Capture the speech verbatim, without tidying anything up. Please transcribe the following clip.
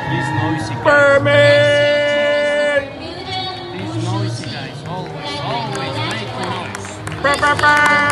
These noisy guys. Permit! These noisy guys always, always make noise. Ba, ba, ba.